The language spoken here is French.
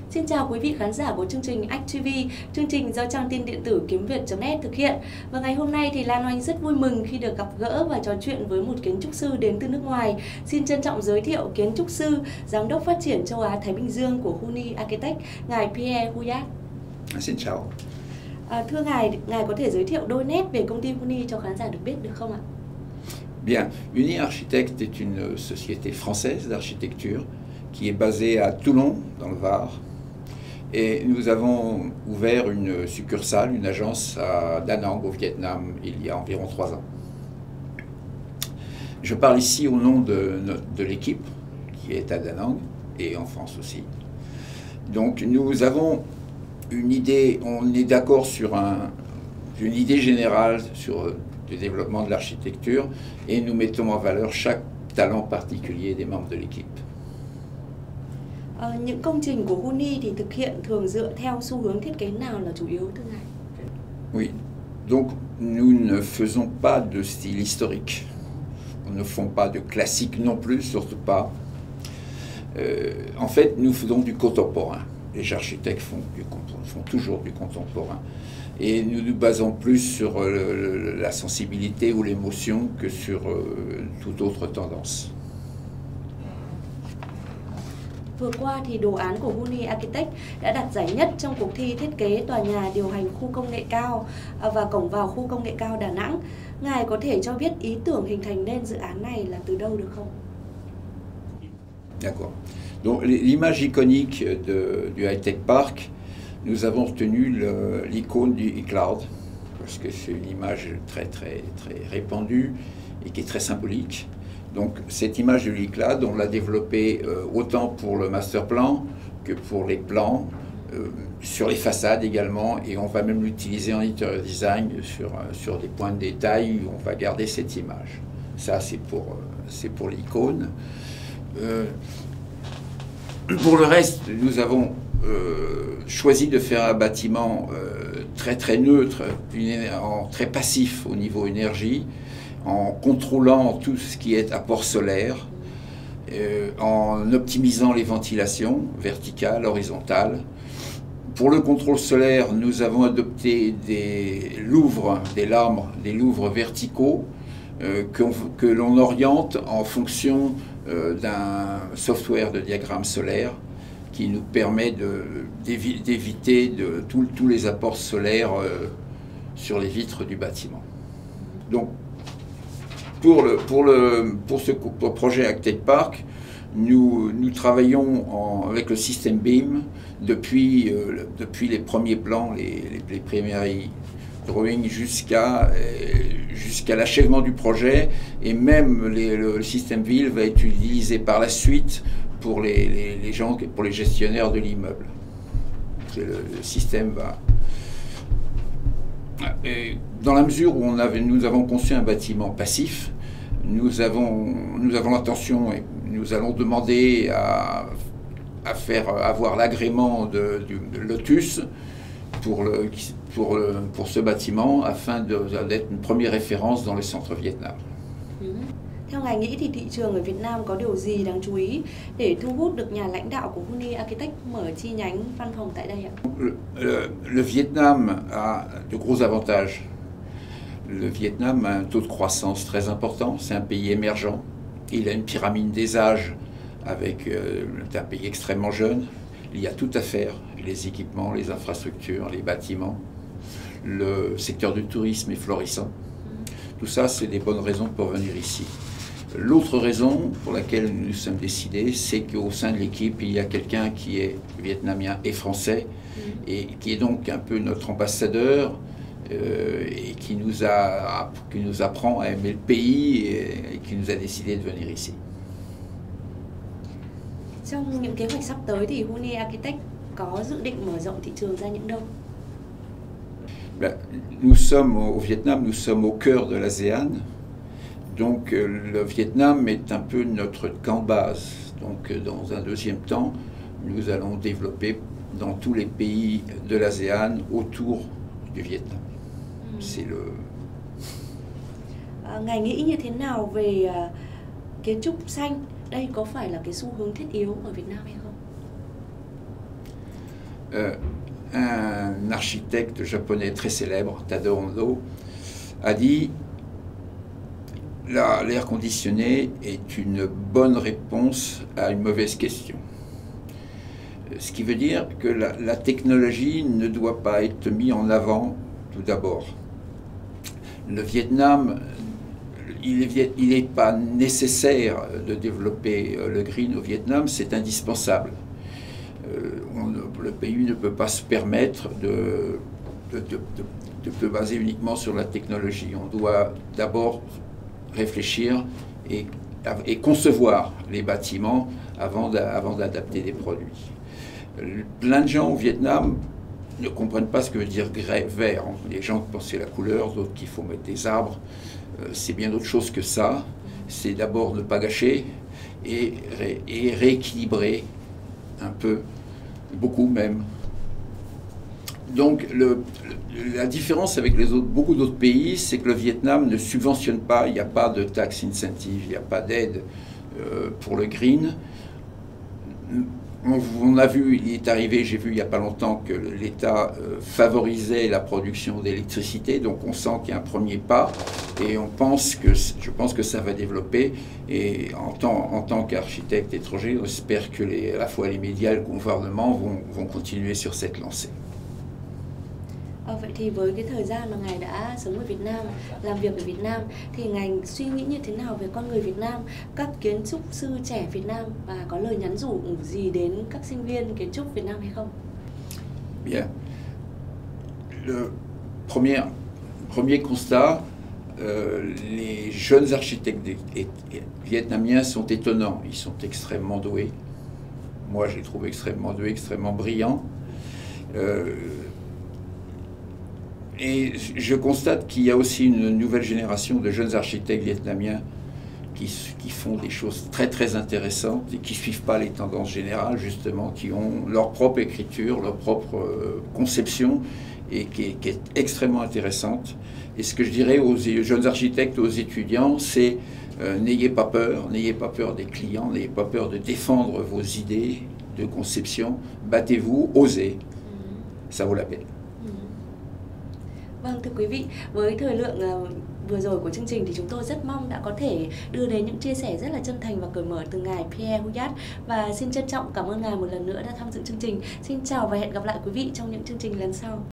Xin chào quý vị khán giả của chương trình ActTV, chương trình do trang tin điện tử kiếm việt.net thực hiện. Và ngày hôm nay thì Lan Oanh rất vui mừng khi được gặp gỡ và trò chuyện với một kiến trúc sư đến từ nước ngoài. Xin trân trọng giới thiệu kiến trúc sư, giám đốc phát triển châu Á Thái Bình Dương của Huni Architect, ngài Pierre Houillat. Xin chào. Thưa ngài có thể giới thiệu đôi nét về công ty Huni cho khán giả được biết được không ạ? Bien, Huni Architect est une société française d'architecture qui est basée à Toulon, dans le Var. Et nous avons ouvert une succursale, une agence à Da Nang, au Vietnam, il y a environ 3 ans. Je parle ici au nom de l'équipe qui est à Da Nang et en France aussi. Donc nous avons une idée, on est d'accord sur une idée générale sur le développement de l'architecture et nous mettons en valeur chaque talent particulier des membres de l'équipe. Những công trình của Huni thì thực hiện thường dựa theo xu hướng thiết kế nào là chủ yếu thưa ngài? Oui, donc nous ne faisons pas de style historique. On ne fait pas de classique non plus, surtout pas. En fait, nous faisons du contemporain. Les architectes font toujours du contemporain. Et nous nous basons plus sur la sensibilité ou l'émotion que sur toute autre tendance. Vừa qua thì đồ án của Huni Architect đã đạt giải nhất trong cuộc thi thiết kế tòa nhà điều hành khu công nghệ cao và cổng vào khu công nghệ cao Đà Nẵng. Ngài có thể cho biết ý tưởng hình thành nên dự án này là từ đâu được không? D'accord. Donc l'image iconique du High-Tech Park, nous avons retenu l'icône du iCloud parce que c'est une image très répandue et qui est très symbolique. Donc cette image de l'iCloud, on l'a développée autant pour le master plan que pour les plans, sur les façades également, et on va même l'utiliser en interior design sur des points de détail où on va garder cette image. Ça c'est pour l'icône. Pour le reste, nous avons choisi de faire un bâtiment très neutre, très passif au niveau énergie, en contrôlant tout ce qui est apport solaire, en optimisant les ventilations verticales, horizontales. Pour le contrôle solaire, nous avons adopté des louvres, des louvres verticaux que l'on oriente en fonction d'un software de diagramme solaire qui nous permet d'éviter tous les apports solaires sur les vitres du bâtiment. Donc, pour ce projet High-Tech Park, nous travaillons avec le système BIM depuis les premiers plans, les premiers drawings jusqu'à l'achèvement du projet, et même le système ville va être utilisé par la suite pour les gestionnaires de l'immeuble. Le système va... Et dans la mesure où nous avons conçu un bâtiment passif, nous avons l'intention, et nous allons demander à avoir l'agrément de Lotus pour ce bâtiment afin d'être une première référence dans le centre Vietnam. Theo ngài nghĩ thì thị trường ở Việt Nam có điều gì đáng chú ý để thu hút được nhà lãnh đạo của Huni Architect mở chi nhánh văn phòng tại đây ạ? Le Vietnam a de gros avantages. Le Vietnam a un taux de croissance très important, c'est un pays émergent. Il a une pyramide des âges c'est un pays extrêmement jeune. Il y a tout à faire, les équipements, les infrastructures, les bâtiments. Le secteur du tourisme est florissant. Tout ça, c'est des bonnes raisons pour venir ici. L'autre raison pour laquelle nous nous sommes décidés, c'est qu'au sein de l'équipe, il y a quelqu'un qui est vietnamien et français, et qui est donc un peu notre ambassadeur, et qui nous apprend à aimer le pays, et qui nous a décidé de venir ici. Trong những kế hoạch sắp tới thì Huni Architect có dự định mở rộng thị trường ra những đâu? Nous sommes au Vietnam, nous sommes au cœur de l'ASEAN. Donc le Vietnam est un peu notre camp base. Donc dans un deuxième temps, nous allons développer dans tous les pays de l'ASEAN autour du Vietnam. C'est le... Ngài nghĩ như thế nào về kiến trúc xanh? Đây có phải là cái xu hướng thiết yếu ở Việt Nam hay không? un architecte japonais très célèbre, Tadao Ando, a dit l'air conditionné est une bonne réponse à une mauvaise question. Ce qui veut dire que la technologie ne doit pas être mise en avant tout d'abord. Le Vietnam, il n'est pas nécessaire de développer le green au Vietnam, c'est indispensable. Le pays ne peut pas se permettre de baser uniquement sur la technologie. On doit d'abord réfléchir et concevoir les bâtiments avant d'adapter des produits. Plein de gens au Vietnam ne comprennent pas ce que veut dire vert. Les gens pensent que c'est la couleur, d'autres qu'il faut mettre des arbres. C'est bien autre chose que ça. C'est d'abord ne pas gâcher et rééquilibrer un peu, beaucoup même. Donc la différence avec beaucoup d'autres pays, c'est que le Vietnam ne subventionne pas, il n'y a pas de tax incentive, il n'y a pas d'aide pour le green. On a vu, il est arrivé, j'ai vu il n'y a pas longtemps que l'État favorisait la production d'électricité, donc on sent qu'il y a un premier pas et je pense que ça va développer. Et en tant qu'architecte étranger, on espère que à la fois les médias et le gouvernement vont continuer sur cette lancée. Vậy thì với cái thời gian mà ngài đã sống ở Việt Nam, làm việc ở Việt Nam, thì ngài suy nghĩ như thế nào về con người Việt Nam, các kiến trúc sư trẻ Việt Nam và có lời nhắn nhủ gì đến các sinh viên kiến trúc Việt Nam hay không? Bien. Le premier constat, les jeunes architectes vietnamiens sont étonnants. Ils sont extrêmement doués. Moi, je les trouve extrêmement doués, extrêmement brillants. Et je constate qu'il y a aussi une nouvelle génération de jeunes architectes vietnamiens qui font des choses très très intéressantes et qui ne suivent pas les tendances générales, justement, qui ont leur propre écriture, leur propre conception et qui est extrêmement intéressante. Et ce que je dirais aux jeunes architectes, aux étudiants, c'est n'ayez pas peur des clients, n'ayez pas peur de défendre vos idées de conception, battez-vous, osez, ça vaut la peine. Vâng, thưa quý vị, với thời lượng vừa rồi của chương trình thì chúng tôi rất mong đã có thể đưa đến những chia sẻ rất là chân thành và cởi mở từ ngài Pierre Huyat, và xin trân trọng cảm ơn ngài một lần nữa đã tham dự chương trình. Xin chào và hẹn gặp lại quý vị trong những chương trình lần sau.